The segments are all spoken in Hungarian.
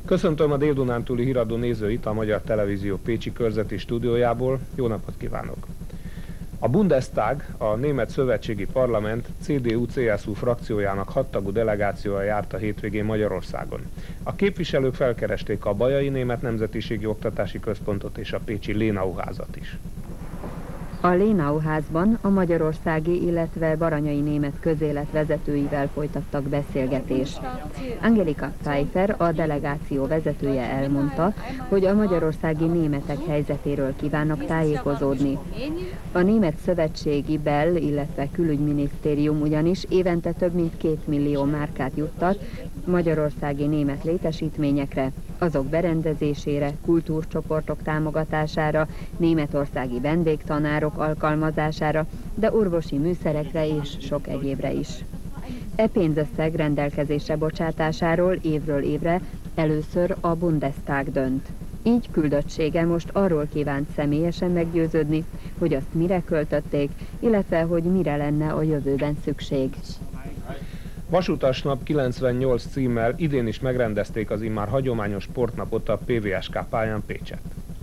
Köszöntöm a Dél-Dunántúli Híradó nézőit a Magyar Televízió pécsi körzeti stúdiójából. Jó napot kívánok! A Bundestag, a Német Szövetségi Parlament CDU-CSU frakciójának 6 tagú delegációja járt a hétvégén Magyarországon. A képviselők felkeresték a Bajai Német Nemzetiségi Oktatási Központot és a pécsi Lénau-házat is. A Lénau-házban a magyarországi, illetve baranyai német közélet vezetőivel folytattak beszélgetést. Angelika Pfeiffer, a delegáció vezetője elmondta, hogy a magyarországi németek helyzetéről kívánnak tájékozódni. A Német Szövetségi Bel, illetve Külügyminisztérium ugyanis évente több mint 2 millió márkát juttat magyarországi német létesítményekre, azok berendezésére, kultúrcsoportok támogatására, németországi vendégtanárok alkalmazására, de orvosi műszerekre és sok egyébre is. E pénzösszeg rendelkezésre bocsátásáról évről évre először a Bundestag dönt. Így küldöttsége most arról kívánt személyesen meggyőződni, hogy azt mire költötték, illetve hogy mire lenne a jövőben szükség. Vasutasnap 98 címmel idén is megrendezték az immár hagyományos sportnapot a PVSK pályán Pécsett.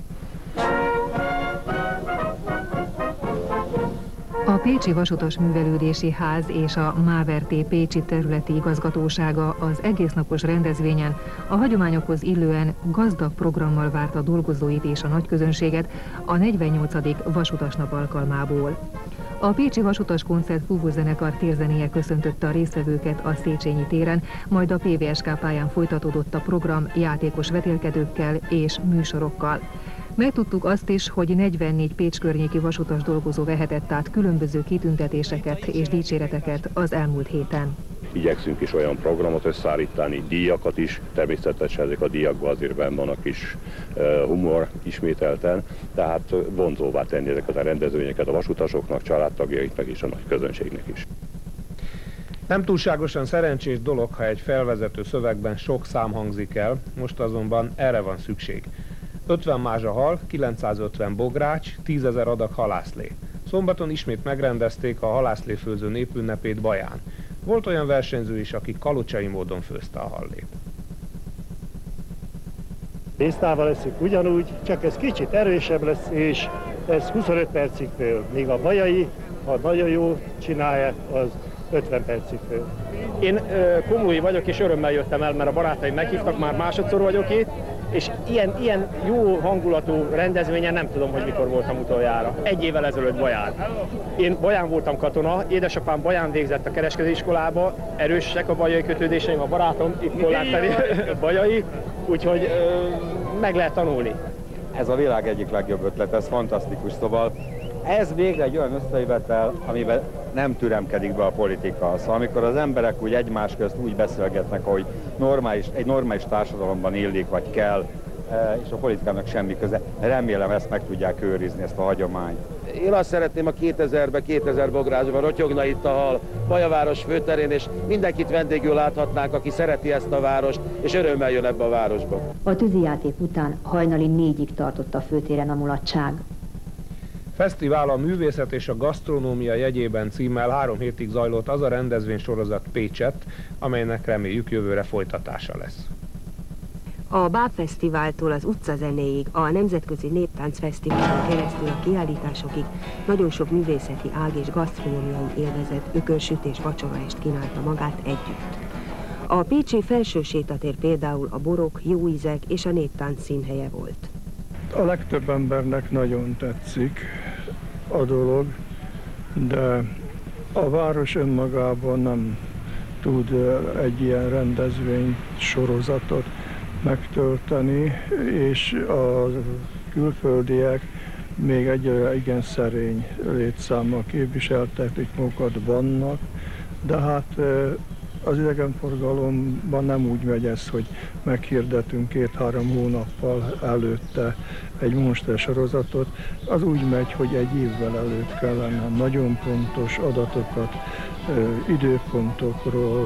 A Pécsi Vasutas Művelődési Ház és a MÁVRT Pécsi területi igazgatósága az egésznapos rendezvényen a hagyományokhoz illően gazdag programmal várta a dolgozóit és a nagyközönséget a 48. Vasutasnap alkalmából. A Pécsi Vasutas Koncert Búvózenekar térzenéje köszöntötte a résztvevőket a Széchenyi téren, majd a PVSK pályán folytatódott a program játékos vetélkedőkkel és műsorokkal. Megtudtuk azt is, hogy 44 Pécs környéki vasutas dolgozó vehetett át különböző kitüntetéseket és dicséreteket az elmúlt héten. Igyekszünk is olyan programot összeállítani, díjakat is, természetesen ezek a díjakban azért benn van a kis humor ismételten, tehát vonzóvá tenni ezeket a rendezvényeket a vasutasoknak, családtagjaiknak és a nagy közönségnek is. Nem túlságosan szerencsés dolog, ha egy felvezető szövegben sok szám hangzik el, most azonban erre van szükség. 50 mázsa hal, 950 bogrács, 10 000 adag halászlé. Szombaton ismét megrendezték a halászléfőző népünnepét Baján. Volt olyan versenyző is, aki kalocsai módon főzte a hallét. Tésztával leszünk ugyanúgy, csak ez kicsit erősebb lesz, és ez 25 percig fő. Míg a bajai, ha nagyon jó csinálják, az 50 percig fő. Én Komlói vagyok, és örömmel jöttem el, mert a barátaim meghívtak, már másodszor vagyok itt, és ilyen jó hangulatú rendezvényen nem tudom, hogy mikor voltam utoljára. 1 évvel ezelőtt Baján. Én Baján voltam katona, édesapám Baján végzett a kereskedőiskolába, erősek a bajai kötődéseim, a barátom itt Kollár felé bajai, úgyhogy meg lehet tanulni. Ez a világ egyik legjobb ötlet, ez fantasztikus, szóval ez végre egy olyan összejövetel, amiben nem türemkedik be a politika. Szóval amikor az emberek úgy egymás közt úgy beszélgetnek, hogy egy normális társadalomban illik, vagy kell, és a politikának semmi köze. Remélem ezt meg tudják őrizni, ezt a hagyományt. Én azt szeretném, a 2000-ben 2000 bográcsban rotyogna itt a hal Bajaváros főterén, és mindenkit vendégül láthatnánk, aki szereti ezt a várost, és örömmel jön ebbe a városba. A tűzijáték után hajnali 4-ig tartott a főtéren a mulatság. Fesztivál a művészet és a gasztronómia jegyében címmel 3 hétig zajlott az a rendezvénysorozat Pécsett, amelynek reméljük jövőre folytatása lesz. A Bábfesztiváltól az utcazenéig, a Nemzetközi Néptáncfesztiválon keresztül a kiállításokig nagyon sok művészeti ág és gasztronómiai élvezet, ökölsüt és vacsoraest kínálta magát együtt. A pécsi Felső sétatér például a borok, jó ízek és a néptánc színhelye volt. A legtöbb embernek nagyon tetszik a dolog, de a város önmagában nem tud egy ilyen rendezvény sorozatot megtölteni, és a külföldiek még egyre igen szerény létszámmal képviseltetik magukat vannak, de hát az idegenforgalomban nem úgy megy ez, hogy meghirdetünk 2-3 hónappal előtte egy monster sorozatot. Az úgy megy, hogy egy évvel előtt kellene nagyon pontos adatokat, időpontokról,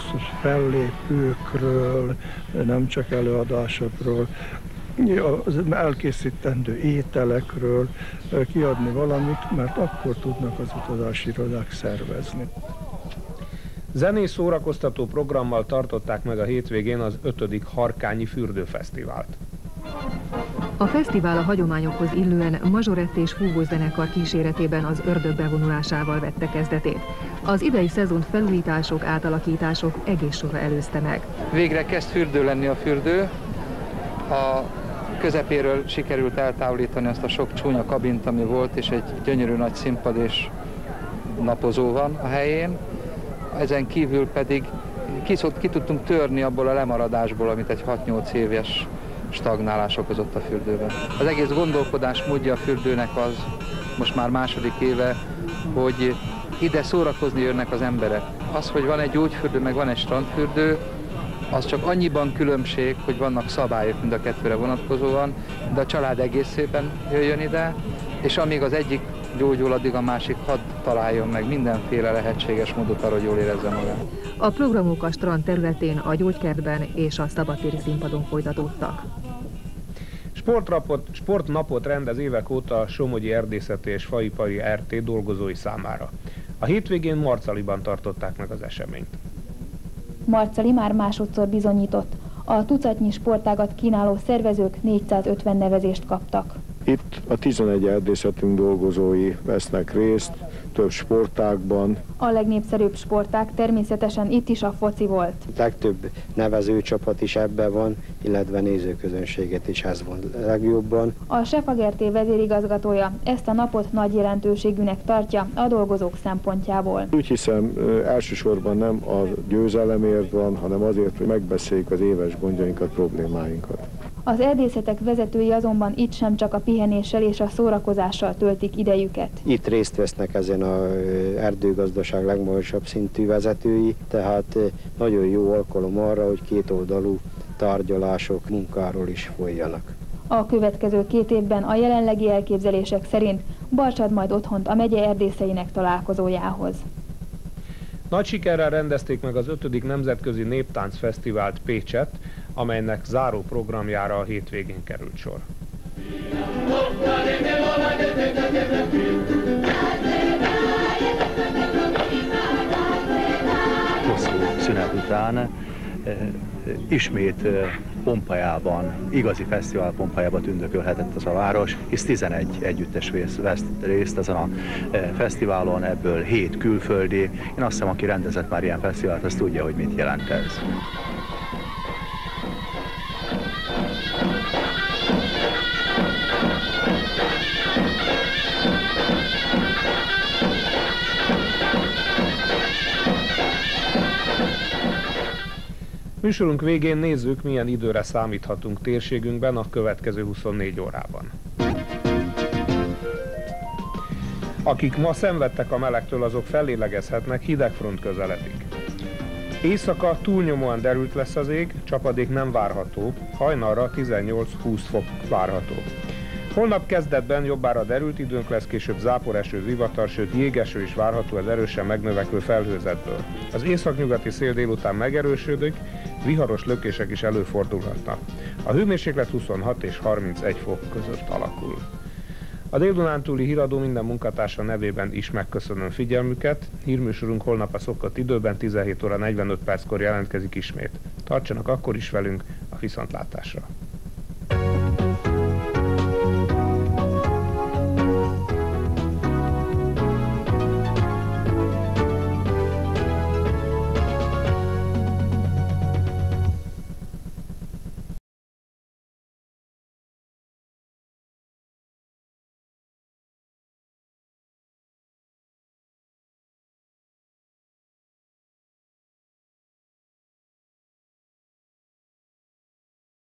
fellépőkről, nem csak előadásokról, az elkészítendő ételekről kiadni valamit, mert akkor tudnak az utazási irodák szervezni. Zenés szórakoztató programmal tartották meg a hétvégén az 5. Harkányi Fürdőfesztivált. A fesztivál a hagyományokhoz illően mazsorett és fúvózenekar kíséretében az ördög bevonulásával vette kezdetét. Az idei szezont felújítások, átalakítások egész sora előzte meg. Végre kezd fürdő lenni a fürdő. A közepéről sikerült eltávolítani azt a sok csúnya kabint, ami volt, és egy gyönyörű nagy színpad és napozó van a helyén. Ezen kívül pedig ki tudtunk törni abból a lemaradásból, amit egy 6-8 éves stagnálás okozott a fürdőben. Az egész gondolkodás módja a fürdőnek az, most már második éve, hogy ide szórakozni jönnek az emberek. Az, hogy van egy gyógyfürdő, meg van egy strandfürdő, az csak annyiban különbség, hogy vannak szabályok mind a kettőre vonatkozóan, de a család egészében jöjjön ide, és amíg az egyik gyógyul, addig a másik hadd találjon meg mindenféle lehetséges módot arra, hogy jól érezze magát. A programok a strand területén, a gyógykertben és a szabadtéri színpadon folytatódtak. Sportnapot rendez évek óta a Somogyi Erdészeti és Faipari RT dolgozói számára. A hétvégén Marcaliban tartották meg az eseményt. Marcali már másodszor bizonyított. A tucatnyi sportágat kínáló szervezők 450 nevezést kaptak. Itt a 11 erdészetünk dolgozói vesznek részt több sportágban. A legnépszerűbb sportág természetesen itt is a foci volt. A legtöbb nevezőcsapat is ebben van, illetve nézőközönséget is ez van legjobban. A Sefag-RT vezérigazgatója ezt a napot nagy jelentőségűnek tartja a dolgozók szempontjából. Úgy hiszem, elsősorban nem a győzelemért van, hanem azért, hogy megbeszéljük az éves gondjainkat, problémáinkat. Az erdészetek vezetői azonban itt sem csak a pihenéssel és a szórakozással töltik idejüket. Itt részt vesznek ezen az erdőgazdaság legmagasabb szintű vezetői, tehát nagyon jó alkalom arra, hogy kétoldalú tárgyalások munkáról is folyjanak. A következő 2 évben a jelenlegi elképzelések szerint Barcs ad majd otthont a megye erdészeinek találkozójához. Nagy sikerrel rendezték meg az 5. Nemzetközi Néptánc Fesztivált Pécsett, amelynek záró programjára a hétvégén került sor. Hosszú szünet után ismét pompájában, igazi fesztivál pompájában tündökölhetett az a város, hisz 11 együttes vesz részt ezen a fesztiválon, ebből 7 külföldi. Én azt hiszem, aki rendezett már ilyen fesztivált, az tudja, hogy mit jelent ez. Műsorunk végén nézzük, milyen időre számíthatunk térségünkben a következő 24 órában. Akik ma szenvedtek a melegtől, azok fellélegezhetnek, hidegfront közeledik. Éjszaka túlnyomóan derült lesz az ég, csapadék nem várható, hajnalra 18-20 fok várható. Holnap kezdetben jobbára derült időnk lesz, később záporeső, zivatar, sőt jégeső is várható az erősen megnövekvő felhőzetből. Az északnyugati szél délután megerősödik, viharos lökések is előfordulhatnak. A hőmérséklet 26 és 31 fok között alakul. A Dél-Dunántúli Híradó minden munkatársa nevében is megköszönöm figyelmüket. Hírműsorunk holnap a szokott időben 17 óra 45 perckor jelentkezik ismét. Tartsanak akkor is velünk, a viszontlátásra!